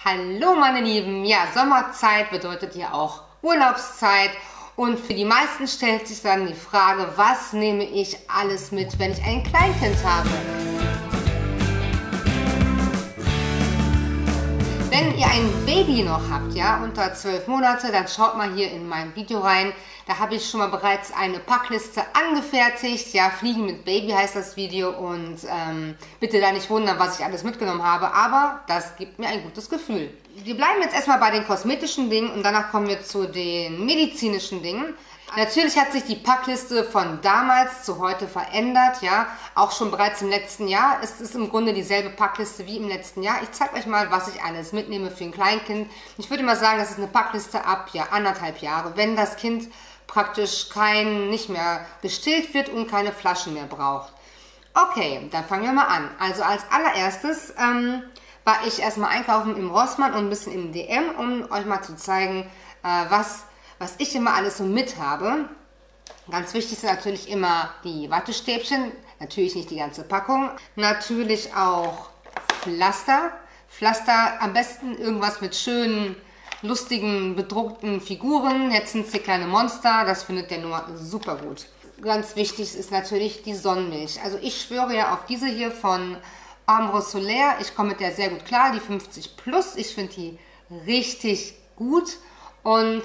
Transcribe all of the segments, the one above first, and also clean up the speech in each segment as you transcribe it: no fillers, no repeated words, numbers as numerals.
Hallo meine Lieben, ja, Sommerzeit bedeutet ja auch Urlaubszeit und für die meisten stellt sich dann die Frage, was nehme ich alles mit, wenn ich ein Kleinkind habe? Wenn ihr ein Baby noch habt, ja, unter 12 Monate, dann schaut mal hier in mein Video rein. Da habe ich schon mal bereits eine Packliste angefertigt. Ja, Fliegen mit Baby heißt das Video und bitte da nicht wundern, was ich alles mitgenommen habe, aber das gibt mir ein gutes Gefühl. Wir bleiben jetzt erstmal bei den kosmetischen Dingen und danach kommen wir zu den medizinischen Dingen. Natürlich hat sich die Packliste von damals zu heute verändert, ja, auch schon bereits im letzten Jahr. Es ist im Grunde dieselbe Packliste wie im letzten Jahr. Ich zeige euch mal, was ich alles mitnehme für ein Kleinkind. Ich würde mal sagen, das ist eine Packliste ab ja, 1,5 Jahre, wenn das Kind praktisch nicht mehr gestillt wird und keine Flaschen mehr braucht. Okay, dann fangen wir mal an. Also als allererstes war ich erstmal einkaufen im Rossmann und ein bisschen im DM, um euch mal zu zeigen, was ich immer alles so mit habe. Ganz wichtig sind natürlich immer die Wattestäbchen, natürlich nicht die ganze Packung. Natürlich auch Pflaster. Pflaster am besten irgendwas mit schönen, lustigen, bedruckten Figuren. Jetzt sind es hier kleine Monster, das findet der Noah super gut. Ganz wichtig ist natürlich die Sonnenmilch. Also ich schwöre ja auf diese hier von Ambre Solaire. Ich komme mit der sehr gut klar, die 50 Plus. Ich finde die richtig gut. Und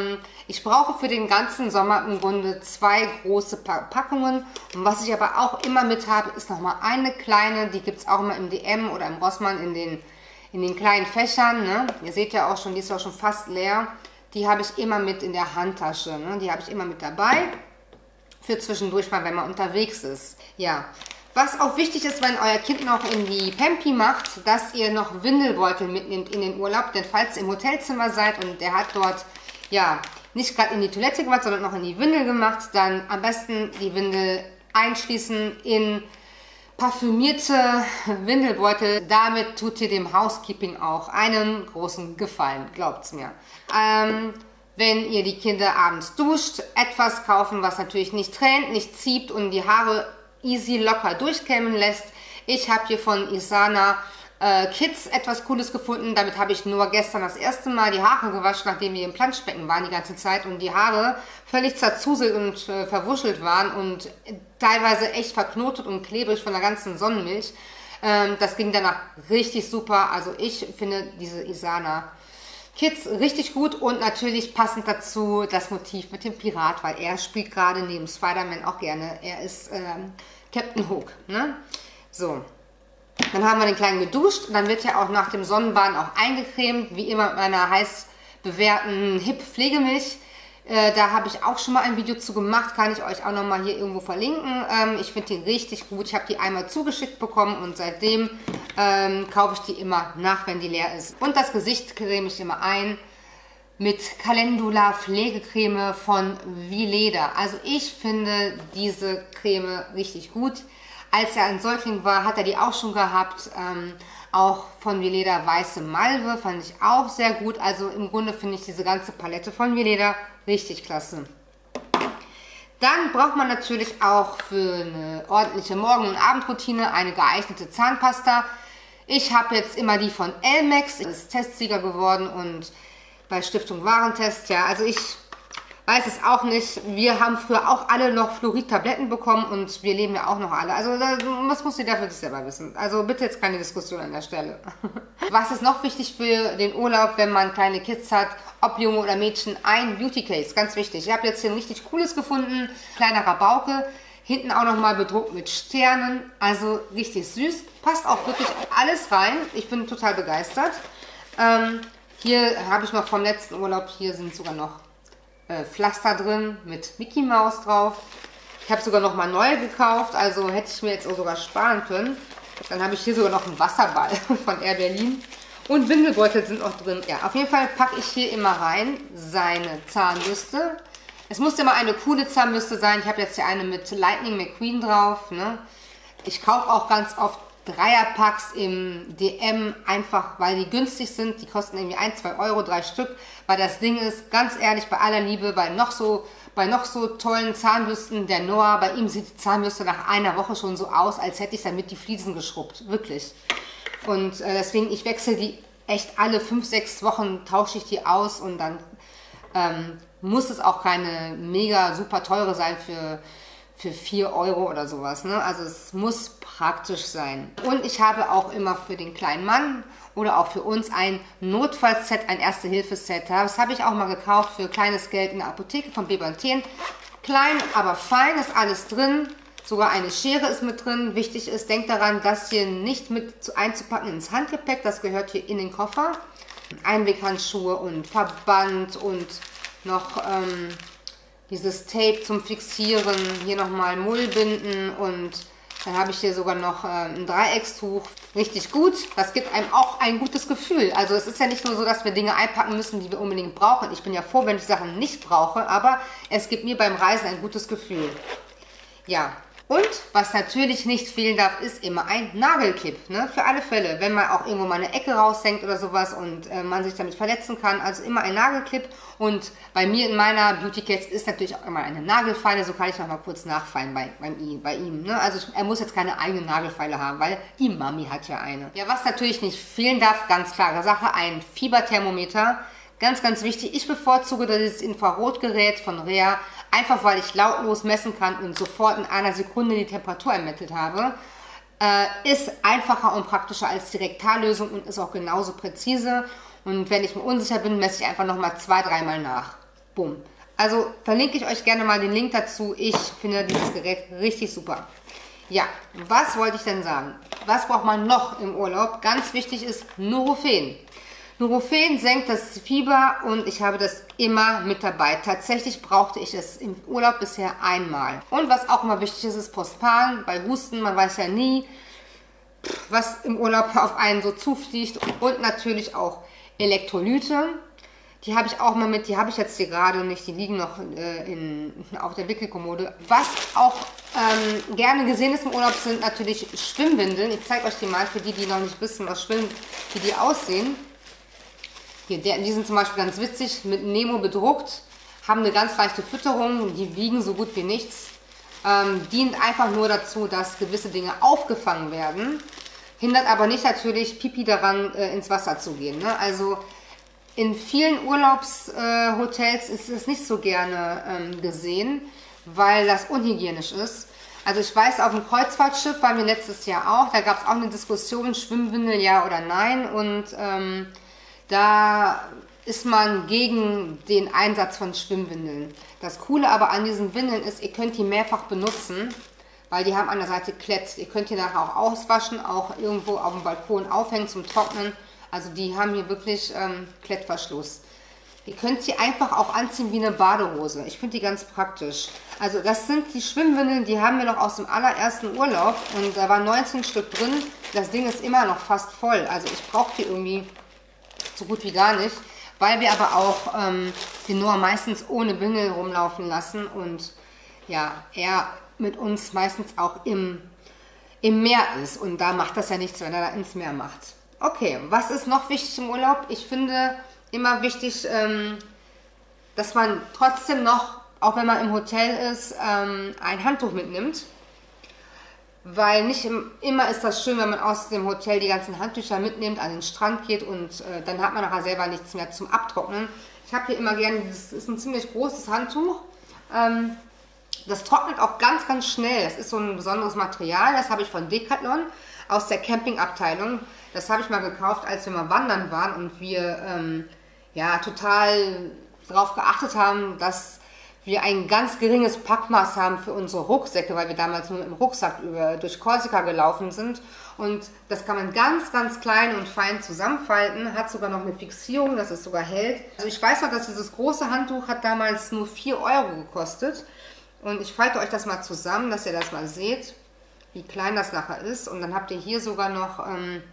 ich brauche für den ganzen Sommer im Grunde 2 große Packungen. Und was ich aber auch immer mit habe, ist nochmal eine kleine, die gibt es auch immer im DM oder im Rossmann in den kleinen Fächern. Ne? Ihr seht ja auch schon, die ist auch schon fast leer. Die habe ich immer mit in der Handtasche. Ne? Die habe ich immer mit dabei. Für zwischendurch mal, wenn man unterwegs ist. Ja. Was auch wichtig ist, wenn euer Kind noch in die Pampi macht, dass ihr noch Windelbeutel mitnehmt in den Urlaub. Denn falls ihr im Hotelzimmer seid und der hat dort ja nicht gerade in die Toilette gemacht, sondern noch in die Windel gemacht, dann am besten die Windel einschließen in parfümierte Windelbeutel. Damit tut ihr dem Housekeeping auch einen großen Gefallen, glaubt's mir. Wenn ihr die Kinder abends duscht, etwas kaufen, was natürlich nicht tränt, nicht zieht und die Haare easy locker durchkämmen lässt. Ich habe hier von Isana Kids etwas Cooles gefunden. Damit habe ich nur gestern das erste Mal die Haare gewaschen, nachdem wir im Planschbecken waren die ganze Zeit und die Haare völlig zerzuselt und verwuschelt waren und teilweise echt verknotet und klebrig von der ganzen Sonnenmilch. Das ging danach richtig super. Also ich finde diese Isana Kids richtig gut und natürlich passend dazu das Motiv mit dem Pirat, weil er spielt gerade neben Spider-Man auch gerne. Er ist Captain Hook. Ne? So, dann haben wir den Kleinen geduscht. Dann wird er auch nach dem Sonnenbaden auch eingecremt, wie immer mit meiner heiß bewährten Hip-Pflegemilch. Da habe ich auch schon mal ein Video zu gemacht, kann ich euch auch nochmal hier irgendwo verlinken. Ich finde die richtig gut. Ich habe die einmal zugeschickt bekommen und seitdem kaufe ich die immer nach, wenn die leer ist. Und das Gesicht creme ich immer ein mit Calendula Pflegecreme von Weleda. Also ich finde diese Creme richtig gut. Als er ein Säugling war, hat er die auch schon gehabt. Auch von Weleda Weiße Malve fand ich auch sehr gut. Also im Grunde finde ich diese ganze Palette von Weleda richtig klasse. Dann braucht man natürlich auch für eine ordentliche Morgen- und Abendroutine eine geeignete Zahnpasta. Ich habe jetzt immer die von Elmex, ist Testsieger geworden und bei Stiftung Warentest, ja, also ich weiß es auch nicht. Wir haben früher auch alle noch Fluorid-Tabletten bekommen und wir leben ja auch noch alle. Also das muss jeder für sich selber wissen. Also bitte jetzt keine Diskussion an der Stelle. Was ist noch wichtig für den Urlaub, wenn man kleine Kids hat, ob Junge oder Mädchen? Ein Beauty Case, ganz wichtig. Ich habe jetzt hier ein richtig cooles gefunden, kleiner Rabauke. Hinten auch nochmal bedruckt mit Sternen, also richtig süß. Passt auch wirklich alles rein. Ich bin total begeistert. Hier habe ich noch vom letzten Urlaub, hier sind sogar noch Pflaster drin mit Mickey Mouse drauf. Ich habe sogar noch mal neue gekauft, also hätte ich mir jetzt auch sogar sparen können. Dann habe ich hier sogar noch einen Wasserball von Air Berlin. Und Windelbeutel sind auch drin. Ja, auf jeden Fall packe ich hier immer rein seine Zahnbürste. Es muss immer eine coole Zahnbürste sein. Ich habe jetzt hier eine mit Lightning McQueen drauf. Ne? Ich kaufe auch ganz oft Dreierpacks im DM, einfach weil die günstig sind. Die kosten irgendwie 1, 2 Euro, 3 Stück. Weil das Ding ist, ganz ehrlich, bei aller Liebe, bei noch so tollen Zahnbürsten, der Noah, bei ihm sieht die Zahnbürste nach einer Woche schon so aus, als hätte ich damit die Fliesen geschrubbt. Wirklich. Und deswegen, ich wechsle die echt alle 5, 6 Wochen tausche ich die aus und dann muss es auch keine mega super teure sein für 4 Euro oder sowas. Ne? Also es muss praktisch sein. Und ich habe auch immer für den kleinen Mann oder auch für uns ein Notfallset, ein Erste-Hilfe-Set. Das habe ich auch mal gekauft für kleines Geld in der Apotheke von Beber & Thien. Klein, aber fein, ist alles drin. Sogar eine Schere ist mit drin. Wichtig ist, denkt daran, das hier nicht mit einzupacken ins Handgepäck. Das gehört hier in den Koffer. Einweghandschuhe und Verband und noch dieses Tape zum Fixieren. Hier nochmal Mullbinden und dann habe ich hier sogar noch ein Dreieckstuch. Richtig gut. Das gibt einem auch ein gutes Gefühl. Also es ist ja nicht nur so, dass wir Dinge einpacken müssen, die wir unbedingt brauchen. Ich bin ja froh, wenn ich Sachen nicht brauche, aber es gibt mir beim Reisen ein gutes Gefühl. Ja. Und was natürlich nicht fehlen darf, ist immer ein Nagelclip, ne? Für alle Fälle, wenn man auch irgendwo mal eine Ecke raushängt oder sowas und man sich damit verletzen kann. Also immer ein Nagelclip. Und bei mir in meiner Beauty Cats ist natürlich auch immer eine Nagelfeile. So kann ich noch mal kurz nachfeilen bei ihm. Ne? Also er muss jetzt keine eigene Nagelfeile haben, weil die Mami hat ja eine. Ja, was natürlich nicht fehlen darf, ganz klare Sache, ein Fieberthermometer. Ganz, ganz wichtig. Ich bevorzuge dieses Infrarotgerät von Rea, einfach weil ich lautlos messen kann und sofort in einer Sekunde die Temperatur ermittelt habe. Ist einfacher und praktischer als die Rektallösung und ist auch genauso präzise. Und wenn ich mir unsicher bin, messe ich einfach nochmal 2-, 3-mal nach. Bumm. Also verlinke ich euch gerne mal den Link dazu. Ich finde dieses Gerät richtig super. Ja, was wollte ich denn sagen? Was braucht man noch im Urlaub? Ganz wichtig ist Nurofen. Nurofen senkt das Fieber und ich habe das immer mit dabei. Tatsächlich brauchte ich es im Urlaub bisher einmal. Und was auch immer wichtig ist, ist Postpan. Bei Husten, man weiß ja nie, was im Urlaub auf einen so zufliegt. Und natürlich auch Elektrolyte. Die habe ich auch mal mit, die habe ich jetzt hier gerade nicht, die liegen noch auf der Wickelkommode. Was auch gerne gesehen ist im Urlaub, sind natürlich Schwimmwindeln. Ich zeige euch die mal für die, die noch nicht wissen, wie die aussehen. Hier, die sind zum Beispiel ganz witzig, mit Nemo bedruckt, haben eine ganz leichte Fütterung, die wiegen so gut wie nichts. Dient einfach nur dazu, dass gewisse Dinge aufgefangen werden, hindert aber nicht natürlich Pipi daran, ins Wasser zu gehen. Ne? Also in vielen Urlaubshotels ist es nicht so gerne gesehen, weil das unhygienisch ist. Also ich weiß, auf dem Kreuzfahrtschiff waren wir letztes Jahr auch, da gab es auch eine Diskussion, Schwimmwindel ja oder nein und da ist man gegen den Einsatz von Schwimmwindeln. Das Coole aber an diesen Windeln ist, ihr könnt die mehrfach benutzen, weil die haben an der Seite Klett. Ihr könnt die nachher auch auswaschen, auch irgendwo auf dem Balkon aufhängen zum Trocknen. Also die haben hier wirklich Klettverschluss. Ihr könnt sie einfach auch anziehen wie eine Badehose. Ich finde die ganz praktisch. Also das sind die Schwimmwindeln, die haben wir noch aus dem allerersten Urlaub. Und da waren 19 Stück drin. Das Ding ist immer noch fast voll. Also ich brauche die irgendwie so gut wie gar nicht, weil wir aber auch den Noah meistens ohne Windel rumlaufen lassen und ja, er mit uns meistens auch im Meer ist und da macht das ja nichts, wenn er da ins Meer macht. Okay, was ist noch wichtig im Urlaub? Ich finde immer wichtig, dass man trotzdem noch, auch wenn man im Hotel ist, ein Handtuch mitnimmt. Weil nicht immer ist das schön, wenn man aus dem Hotel die ganzen Handtücher mitnimmt, an den Strand geht und dann hat man nachher selber nichts mehr zum Abtrocknen. Ich habe hier immer gerne, das ist ein ziemlich großes Handtuch. Das trocknet auch ganz, ganz schnell. Das ist so ein besonderes Material, das habe ich von Decathlon aus der Campingabteilung. Das habe ich mal gekauft, als wir mal wandern waren und wir ja, total darauf geachtet haben, dass wir ein ganz geringes Packmaß haben für unsere Rucksäcke, weil wir damals nur im Rucksack durch Korsika gelaufen sind. Und das kann man ganz, ganz klein und fein zusammenfalten, hat sogar noch eine Fixierung, dass es sogar hält. Also ich weiß noch, dass dieses große Handtuch hat damals nur 4 Euro gekostet. Und ich falte euch das mal zusammen, dass ihr das mal seht, wie klein das nachher ist. Und dann habt ihr hier sogar noch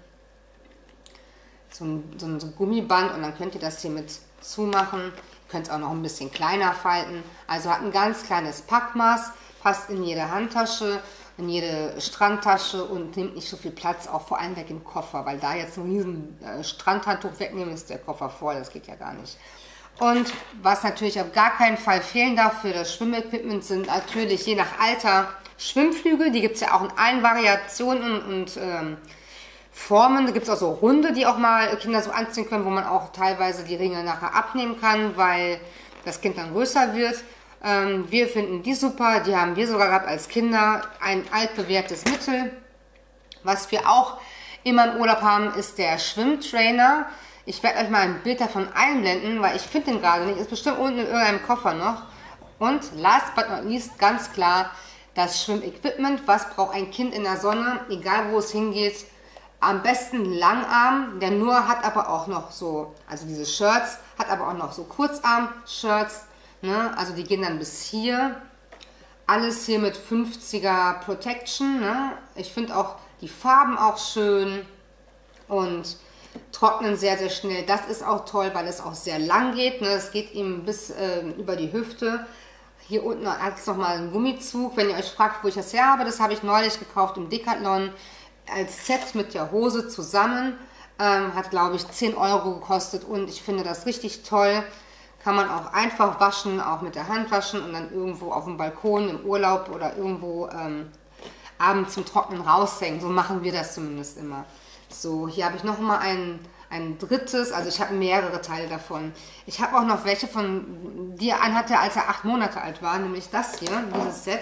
so ein Gummiband und dann könnt ihr das hier mit zumachen. Ihr könnt es auch noch ein bisschen kleiner falten. Also hat ein ganz kleines Packmaß, passt in jede Handtasche, in jede Strandtasche und nimmt nicht so viel Platz, auch vor allem weg im Koffer, weil da jetzt ein riesen Strandhandtuch wegnehmen, ist der Koffer voll, das geht ja gar nicht. Und was natürlich auf gar keinen Fall fehlen darf für das Schwimmequipment sind natürlich je nach Alter Schwimmflügel. Die gibt es ja auch in allen Variationen und Formen. Da gibt es auch so Runde, die auch mal Kinder so anziehen können, wo man auch teilweise die Ringe nachher abnehmen kann, weil das Kind dann größer wird. Wir finden die super, die haben wir sogar gehabt als Kinder. Ein altbewährtes Mittel. Was wir auch immer im Urlaub haben, ist der Schwimmtrainer. Ich werde euch mal ein Bild davon einblenden, weil ich finde den gerade nicht. Ist bestimmt unten in irgendeinem Koffer noch. Und last but not least, ganz klar, das Schwimmequipment. Was braucht ein Kind in der Sonne, egal wo es hingeht? Am besten Langarm, der nur hat aber auch noch so, also diese Shirts, hat aber auch noch so Kurzarm-Shirts, ne? Also die gehen dann bis hier. Alles hier mit 50er Protection, ne? Ich finde auch die Farben auch schön und trocknen sehr, sehr schnell. Das ist auch toll, weil es auch sehr lang geht, ne? Es geht ihm bis über die Hüfte. Hier unten hat es nochmal einen Gummizug. Wenn ihr euch fragt, wo ich das her habe, das habe ich neulich gekauft im Decathlon. Als Set mit der Hose zusammen, hat glaube ich 10 Euro gekostet und ich finde das richtig toll. Kann man auch einfach waschen, auch mit der Hand waschen und dann irgendwo auf dem Balkon im Urlaub oder irgendwo abends zum Trocknen raushängen. So machen wir das zumindest immer. So, hier habe ich nochmal ein drittes, also ich habe mehrere Teile davon. Ich habe auch noch welche von, die er anhatte, als er 8 Monate alt war, nämlich das hier, dieses Set.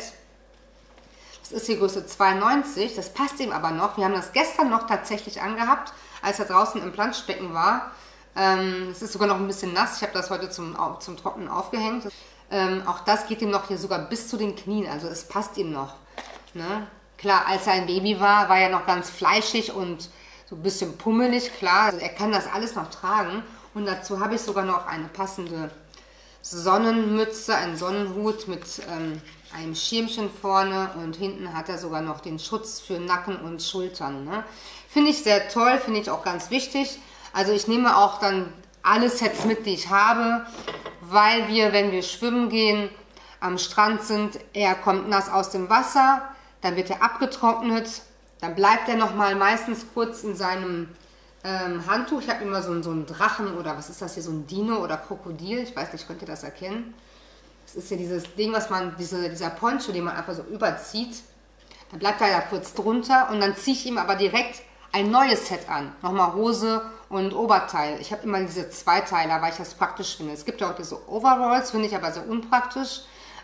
Das ist die Größe 92, das passt ihm aber noch. Wir haben das gestern noch tatsächlich angehabt, als er draußen im Planschbecken war. Es ist sogar noch ein bisschen nass, ich habe das heute zum Trocknen aufgehängt. Auch das geht ihm noch hier sogar bis zu den Knien, also es passt ihm noch. Ne? Klar, als er ein Baby war, war er noch ganz fleischig und so ein bisschen pummelig, klar. Also er kann das alles noch tragen und dazu habe ich sogar noch eine passende Sonnenmütze, einen Sonnenhut mit einem Schirmchen vorne und hinten hat er sogar noch den Schutz für Nacken und Schultern. Ne? Finde ich sehr toll, finde ich auch ganz wichtig. Also ich nehme auch dann alle Sets mit, die ich habe, weil wir, wenn wir schwimmen gehen, am Strand sind, er kommt nass aus dem Wasser, dann wird er abgetrocknet, dann bleibt er nochmal meistens kurz in seinem Handtuch. Ich habe immer so einen Drachen oder was ist das hier, so ein Dino oder Krokodil, ich weiß nicht, könnt ihr das erkennen? Das ist ja dieses Ding, was man, dieser Poncho, den man einfach so überzieht. Dann bleibt er da kurz drunter und dann ziehe ich ihm aber direkt ein neues Set an. Nochmal Hose und Oberteil. Ich habe immer diese Zweiteiler, weil ich das praktisch finde. Es gibt ja auch diese Overalls, finde ich aber sehr unpraktisch.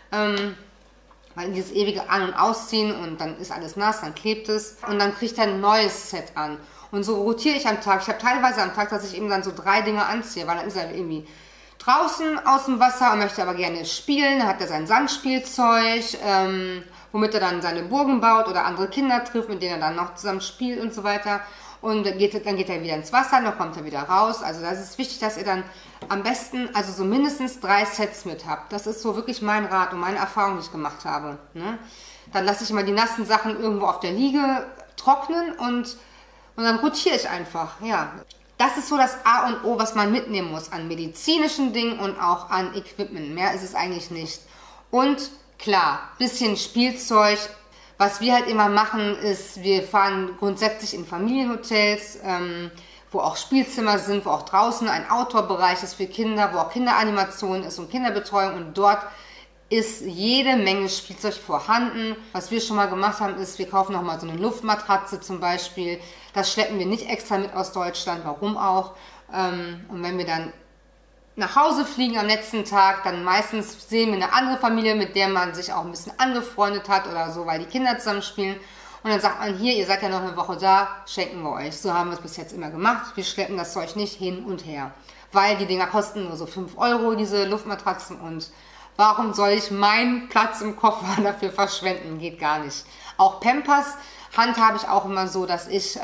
Weil dieses ewige An- und Ausziehen und dann ist alles nass, dann klebt es. Und dann kriegt er ein neues Set an. Und so rotiere ich am Tag. Ich habe teilweise am Tag, dass ich eben dann so 3 Dinge anziehe, weil dann ist er irgendwie draußen aus dem Wasser und möchte aber gerne spielen. Dann hat er sein Sandspielzeug, womit er dann seine Burgen baut oder andere Kinder trifft, mit denen er dann noch zusammen spielt und so weiter. Und dann geht er wieder ins Wasser, dann kommt er wieder raus. Also das ist wichtig, dass ihr dann am besten, also so mindestens 3 Sets mit habt. Das ist so wirklich mein Rat und meine Erfahrung, die ich gemacht habe. Ne? Dann lasse ich immer die nassen Sachen irgendwo auf der Liege trocknen und dann rotiere ich einfach. Ja. Das ist so das A und O, was man mitnehmen muss an medizinischen Dingen und auch an Equipment. Mehr ist es eigentlich nicht. Und klar, bisschen Spielzeug. Was wir halt immer machen, ist, wir fahren grundsätzlich in Familienhotels, wo auch Spielzimmer sind, wo auch draußen ein Outdoor-Bereich ist für Kinder, wo auch Kinderanimation ist und Kinderbetreuung. Und dort ist jede Menge Spielzeug vorhanden. Was wir schon mal gemacht haben, ist, wir kaufen nochmal so eine Luftmatratze zum Beispiel. Das schleppen wir nicht extra mit aus Deutschland, warum auch. Und wenn wir dann nach Hause fliegen am letzten Tag, dann meistens sehen wir eine andere Familie, mit der man sich auch ein bisschen angefreundet hat oder so, weil die Kinder zusammen spielen. Und dann sagt man, hier, ihr seid ja noch eine Woche da, schenken wir euch. So haben wir es bis jetzt immer gemacht. Wir schleppen das Zeug nicht hin und her. Weil die Dinger kosten nur so 5 Euro, diese Luftmatratzen. Und warum soll ich meinen Platz im Koffer dafür verschwenden? Geht gar nicht. Auch Pampers handhabe ich auch immer so, dass ich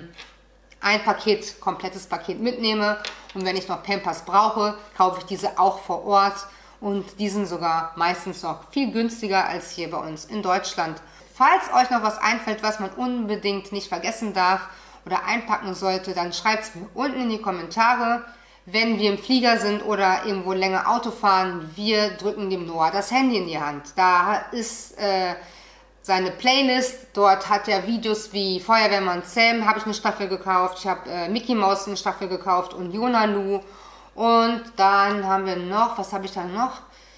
ein komplettes Paket mitnehme und wenn ich noch Pampers brauche, kaufe ich diese auch vor Ort und die sind sogar meistens noch viel günstiger als hier bei uns in Deutschland. Falls euch noch was einfällt, was man unbedingt nicht vergessen darf oder einpacken sollte, dann schreibt es mir unten in die Kommentare. Wenn wir im Flieger sind oder irgendwo länger Auto fahren, wir drücken dem Noah das Handy in die Hand. Da ist seine Playlist, dort hat er Videos wie Feuerwehrmann Sam, habe ich eine Staffel gekauft, ich habe Mickey Mouse eine Staffel gekauft und Jonalu. Und dann haben wir noch, was habe ich dann noch?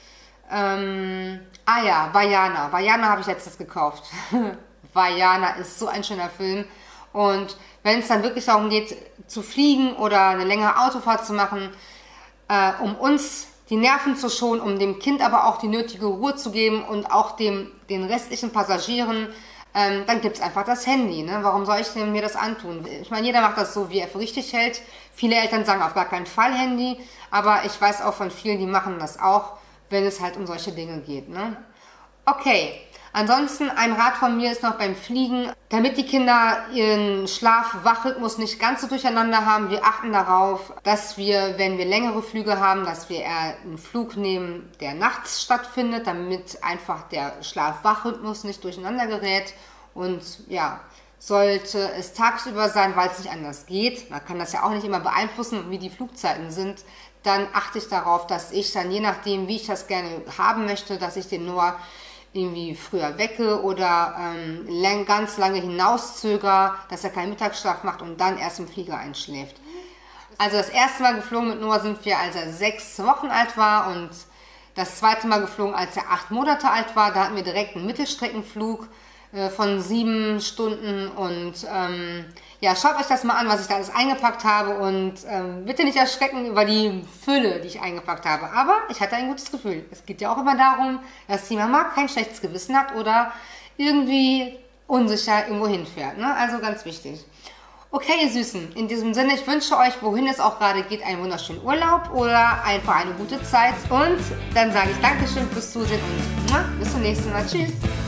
Ja, Vaiana habe ich letztens gekauft. Vaiana ist so ein schöner Film und wenn es dann wirklich darum geht, zu fliegen oder eine längere Autofahrt zu machen, um uns die Nerven zu schonen, um dem Kind aber auch die nötige Ruhe zu geben und auch den restlichen Passagieren, dann gibt es einfach das Handy. Ne? Warum soll ich denn mir das antun? Ich meine, jeder macht das so, wie er für richtig hält. Viele Eltern sagen auf gar keinen Fall Handy, aber ich weiß auch von vielen, die machen das auch, wenn es halt um solche Dinge geht. Ne? Okay. Ansonsten ein Rat von mir ist noch beim Fliegen, damit die Kinder ihren Schlaf-Wach-Rhythmus nicht ganz so durcheinander haben. Wir achten darauf, dass wir, wenn wir längere Flüge haben, dass wir eher einen Flug nehmen, der nachts stattfindet, damit einfach der Schlaf-Wach-Rhythmus nicht durcheinander gerät. Und ja, sollte es tagsüber sein, weil es nicht anders geht, man kann das ja auch nicht immer beeinflussen, wie die Flugzeiten sind, dann achte ich darauf, dass ich dann, je nachdem, wie ich das gerne haben möchte, dass ich den Noah irgendwie früher wecke oder ganz lange hinauszöger, dass er keinen Mittagsschlaf macht und dann erst im Flieger einschläft. Also das erste Mal geflogen mit Noah sind wir, als er 6 Wochen alt war, und das zweite Mal geflogen, als er 8 Monate alt war. Da hatten wir direkt einen Mittelstreckenflug von 7 Stunden und ja, schaut euch das mal an, was ich da alles eingepackt habe, und bitte nicht erschrecken über die Fülle, die ich eingepackt habe, aber ich hatte ein gutes Gefühl. Es geht ja auch immer darum, dass die Mama kein schlechtes Gewissen hat oder irgendwie unsicher irgendwo hinfährt, ne? Also ganz wichtig. Okay, ihr Süßen, in diesem Sinne, ich wünsche euch, wohin es auch gerade geht, einen wunderschönen Urlaub oder einfach eine gute Zeit, und dann sage ich Dankeschön fürs Zusehen und bis zum nächsten Mal. Tschüss!